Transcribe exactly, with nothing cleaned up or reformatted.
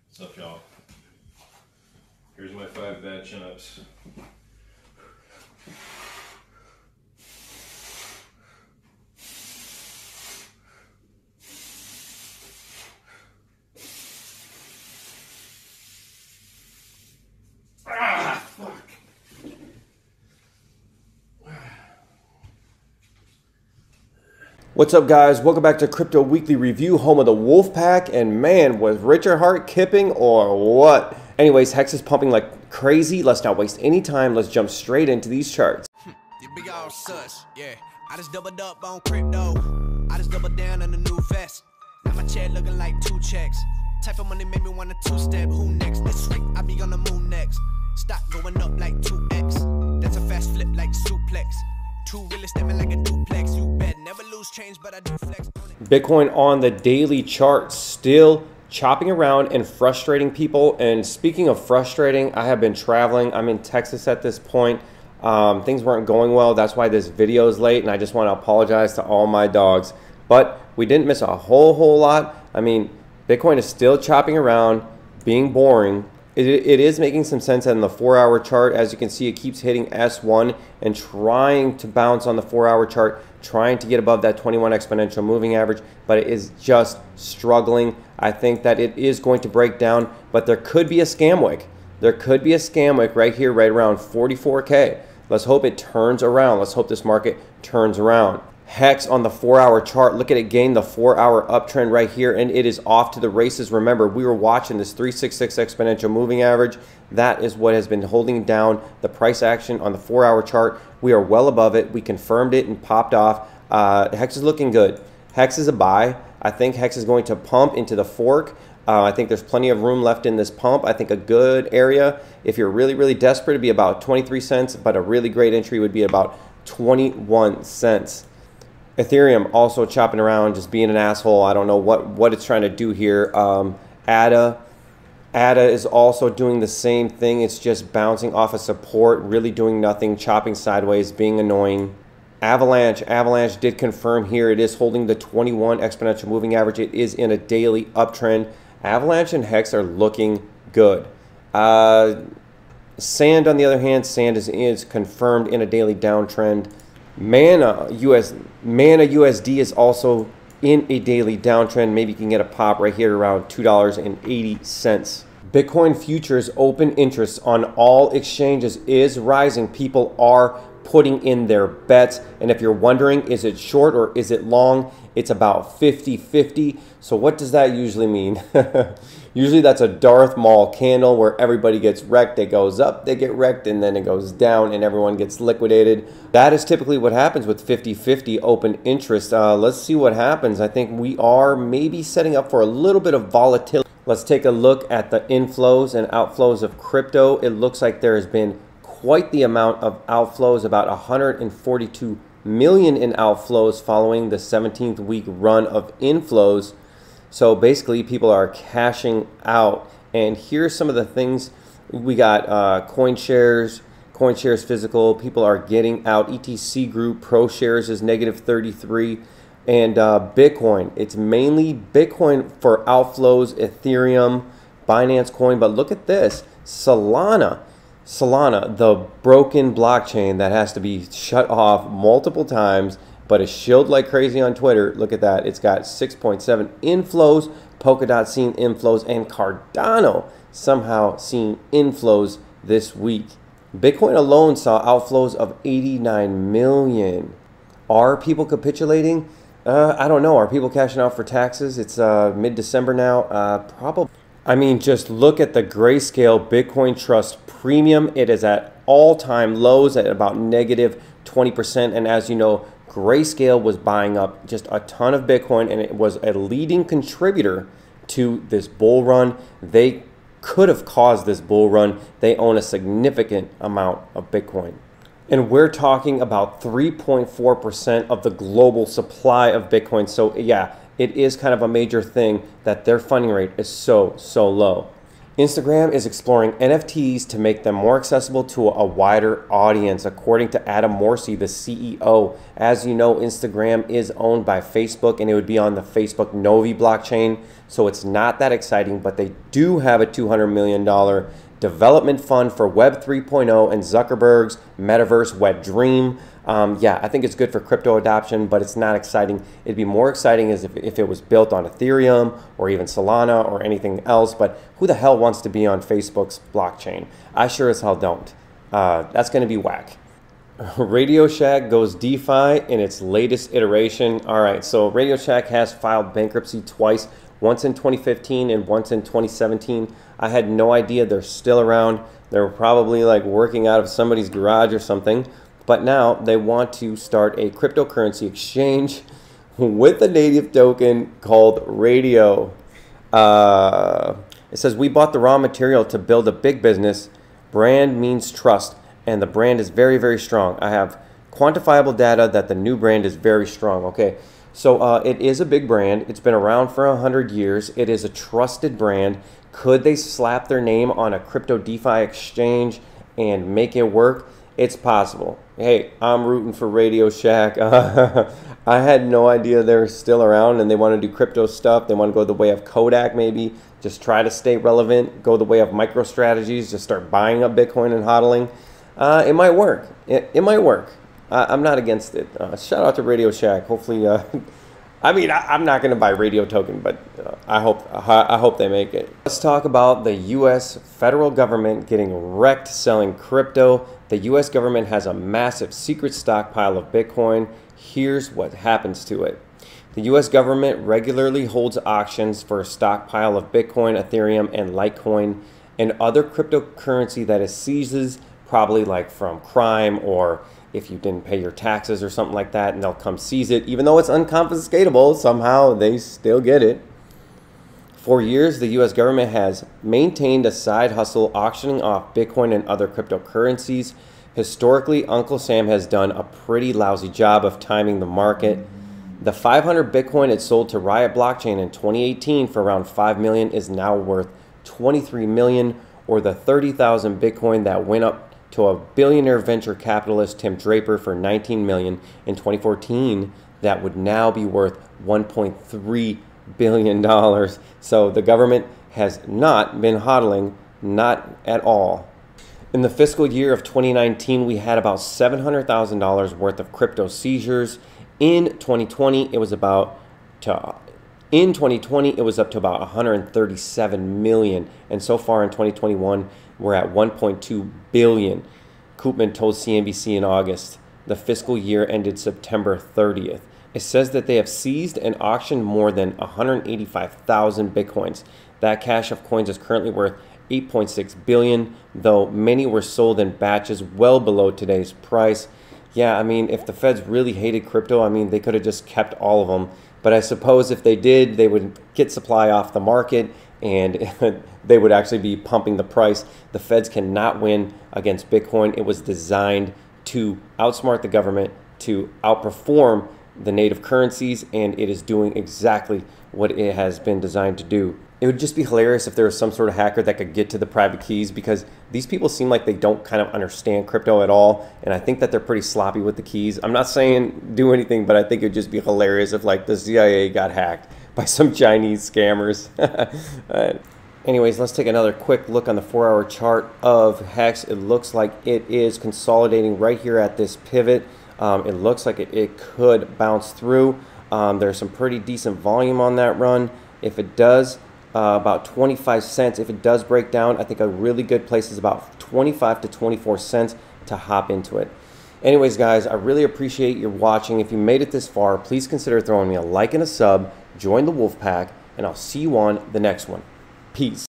What's up, y'all? Here's my five bad chin-ups. Ah, fuck. What's up, guys? Welcome back to Crypto Weekly Review, home of the Wolf Pack. And man, was Richard Hart kipping or what? Anyways, Hex is pumping like crazy. Let's not waste any time. Let's jump straight into these charts. You big all sus, yeah. I just doubled up on crypto. I just doubled down on the new vest. Now my check looking like two checks. Type of money made me want a two-step. Who next? This week I be on the moon next. Stock going up like two X. That's a fast flip like suplex. Two really stepping like a duplex. You bet never lose change, but I do flex. Bitcoin on the daily chart still chopping around and frustrating people. And speaking of frustrating, I have been traveling. I'm in Texas at this point. Um, things weren't going well. That's why this video is late, and I just want to apologize to all my dogs. But we didn't miss a whole whole lot. I mean, Bitcoin is still chopping around, being boring. It, it is making some sense on the four hour chart. As you can see, it keeps hitting S one and trying to bounce on the four hour chart, trying to get above that twenty-one exponential moving average, but it is just struggling. I think that it is going to break down, but there could be a scam wick. There could be a scam wick right here, right around forty-four K. Let's hope it turns around. Let's hope this market turns around. Hex on the four hour chart, look at it gain the four hour uptrend right here, and it is off to the races. Remember, we were watching this three sixty-six exponential moving average. That is what has been holding down the price action on the four hour chart. We are well above it. We confirmed it and popped off. Uh, Hex is looking good. Hex is a buy. I think Hex is going to pump into the fork. Uh, I think there's plenty of room left in this pump. I think a good area, if you're really, really desperate, it'd be about twenty-three cents, but a really great entry would be about twenty-one cents. Ethereum also chopping around, just being an asshole. I don't know what, what it's trying to do here. Um, A D A. A D A is also doing the same thing. It's just bouncing off of support, really doing nothing, chopping sideways, being annoying. Avalanche. Avalanche did confirm here. It is holding the twenty-one exponential moving average. It is in a daily uptrend. Avalanche and Hex are looking good. Uh, Sand, on the other hand, Sand is, is confirmed in a daily downtrend. Mana U S Mana U S D is also in a daily downtrend. Maybe you can get a pop right here around two dollars and eighty cents. Bitcoin futures open interest on all exchanges is rising. People are putting in their bets, and if you're wondering, is it short or is it long, it's about fifty fifty. So what does that usually mean? Usually that's a Darth Maul candle where everybody gets wrecked. It goes up, they get wrecked, and then it goes down and everyone gets liquidated. That is typically what happens with fifty fifty open interest. Uh, let's see what happens. I think we are maybe setting up for a little bit of volatility. Let's take a look at the inflows and outflows of crypto. It looks like there has been quite the amount of outflows, about one hundred forty-two million in outflows following the seventeenth week run of inflows. So basically people are cashing out, and here's some of the things we got. uh, coin shares, coin shares physical, people are getting out. E T C group pro shares is negative thirty-three, and uh, Bitcoin, it's mainly Bitcoin for outflows. Ethereum, Binance Coin, but look at this, Solana. Solana, the broken blockchain that has to be shut off multiple times, but is shilled like crazy on Twitter. Look at that. It's got six point seven inflows. Polkadot seeing inflows, and Cardano somehow seeing inflows this week. Bitcoin alone saw outflows of eighty-nine million. Are people capitulating? Uh, I don't know. Are people cashing out for taxes? It's uh, mid-December now. Uh, probably. I mean, just look at the Grayscale Bitcoin Trust Premium. It is at all-time lows at about negative twenty percent. And as you know, Grayscale was buying up just a ton of Bitcoin, and it was a leading contributor to this bull run. They could have caused this bull run. They own a significant amount of Bitcoin. And we're talking about three point four percent of the global supply of Bitcoin. So yeah, it is kind of a major thing that their funding rate is so, so low. Instagram is exploring N F Ts to make them more accessible to a wider audience, according to Adam Morsey, the C E O. As you know, Instagram is owned by Facebook, and it would be on the Facebook Novi blockchain, so it's not that exciting, but they do have a two hundred million dollars development fund for Web three point oh and Zuckerberg's metaverse wet dream. Um, yeah, I think it's good for crypto adoption, but it's not exciting. It'd be more exciting as if, if it was built on Ethereum or even Solana or anything else, but who the hell wants to be on Facebook's blockchain? I sure as hell don't. Uh, that's going to be whack. Radio Shack goes DeFi in its latest iteration. All right, so Radio Shack has filed bankruptcy twice, once in twenty fifteen and once in twenty seventeen. I had no idea they're still around. They were probably like working out of somebody's garage or something. But now they want to start a cryptocurrency exchange with a native token called Radio. Uh, it says, we bought the raw material to build a big business. Brand means trust, and the brand is very, very strong. I have quantifiable data that the new brand is very strong. Okay, so uh, it is a big brand. It's been around for a hundred years. It is a trusted brand. Could they slap their name on a crypto DeFi exchange and make it work? It's possible. Hey, I'm rooting for Radio Shack. Uh, I had no idea they're still around and they want to do crypto stuff. They want to go the way of Kodak maybe. Just try to stay relevant. Go the way of MicroStrategies. Just start buying up Bitcoin and hodling. Uh, it might work. It, it might work. I, I'm not against it. Uh, shout out to Radio Shack. Hopefully, uh, I mean, I, I'm not going to buy Radio Token, but uh, I hope I, I hope they make it. Let's talk about the U S federal government getting wrecked selling crypto. The U S government has a massive secret stockpile of Bitcoin. Here's what happens to it. The U S government regularly holds auctions for a stockpile of Bitcoin, Ethereum, and Litecoin, and other cryptocurrency that it seizes, probably like from crime or if you didn't pay your taxes or something like that, and they'll come seize it. Even though it's unconfiscatable, somehow they still get it. For years, the U S government has maintained a side hustle auctioning off Bitcoin and other cryptocurrencies. Historically, Uncle Sam has done a pretty lousy job of timing the market. The five hundred Bitcoin it sold to Riot Blockchain in twenty eighteen for around five million dollars is now worth twenty-three million dollars, or the thirty thousand Bitcoin that went up to a billionaire venture capitalist Tim Draper for nineteen million dollars in twenty fourteen that would now be worth one point three billion dollars. So the government has not been hodling, not at all. In the fiscal year of twenty nineteen, we had about seven hundred thousand dollars worth of crypto seizures. In twenty twenty, it was about to, in twenty twenty, it was up to about one hundred thirty-seven million dollars, and so far in twenty twenty-one, we're at one point two billion dollars. Koopman told C N B C in August. The fiscal year ended September thirtieth. It says that they have seized and auctioned more than one hundred eighty-five thousand Bitcoins. That cache of coins is currently worth eight point six billion dollars, though many were sold in batches well below today's price. Yeah, I mean, if the feds really hated crypto, I mean, they could have just kept all of them. But I suppose if they did, they would get supply off the market and they would actually be pumping the price. The feds cannot win against Bitcoin. It was designed to outsmart the government, to outperform the native currencies, and it is doing exactly what it has been designed to do. It would just be hilarious if there was some sort of hacker that could get to the private keys, because these people seem like they don't kind of understand crypto at all, and I think that they're pretty sloppy with the keys. I'm not saying do anything, but I think it would just be hilarious if like the C I A got hacked by some Chinese scammers. uh, anyways, let's take another quick look on the four hour chart of Hex. It looks like it is consolidating right here at this pivot. Um, it looks like it, it could bounce through. Um, there's some pretty decent volume on that run. If it does, uh, about twenty-five cents. If it does break down, I think a really good place is about twenty-five to twenty-four cents to hop into it. Anyways, guys, I really appreciate your watching. If you made it this far, please consider throwing me a like and a sub, join the Wolf Pack, and I'll see you on the next one. Peace.